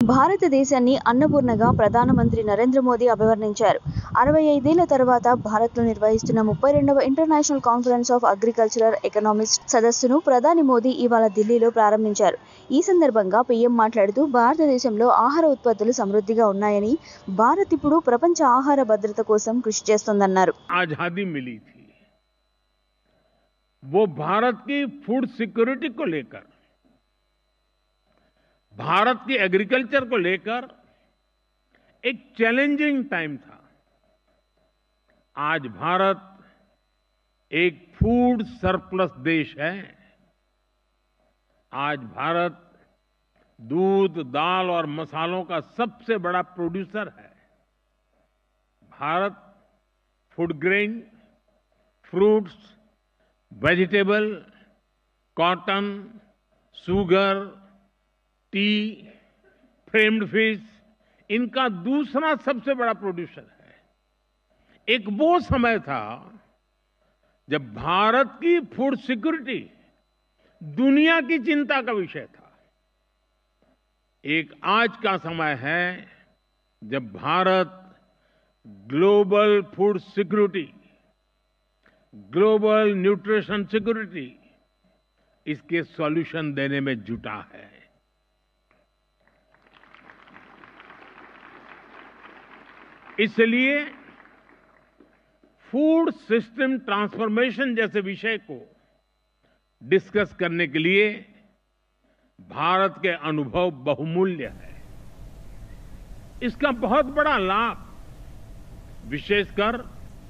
భారతదేశాన్ని అన్నపూర్ణగా ప్రధానమంత్రి నరేంద్ర మోదీ అభివర్ణించారు. 65 ఏళ్ల తర్వాత భారత్లో నిర్వహిస్తున్న 32వ international conference of agricultural economist సదస్సును ప్రధాని మోదీ ఇవాళ ఢిల్లీలో ప్రారంభించారు. ఈ సందర్భంగా పీఎం మాట్లాడుతూ భారతదేశంలో ఆహార ఉత్పత్తులు సమృద్ధిగా ఉన్నాయని, భారత్ ఇప్పుడు ప్రపంచ ఆహార భద్రత కోసం కృషి చేస్తోందన్నారు. आजादी मिली थी वो भारत की फूड सिक्योरिटी को लेकर, भारत की एग्रीकल्चर को लेकर एक चैलेंजिंग टाइम था. आज भारत एक फूड सरप्लस देश है. आज भारत दूध, दाल और मसालों का सबसे बड़ा प्रोड्यूसर है. Bharat food grain, fruits, vegetable, cotton, sugar, tea, farmed fish, इनका दूसरा सबसे बड़ा प्रोड्यूसर है. एक वो समय था जब भारत की फूड सिक्योरिटी दुनिया की चिंता का विषय था. एक आज का समय है जब Bharat global food security, global nutrition security, इसके सॉल्यूशन देने में जुटा है. इसलिए फूड सिस्टम ट्रांसफॉर्मेशन जैसे विषय को डिस्कस करने के लिए भारत के अनुभव बहुमूल्य है. इसका बहुत बड़ा लाभ विशेषकर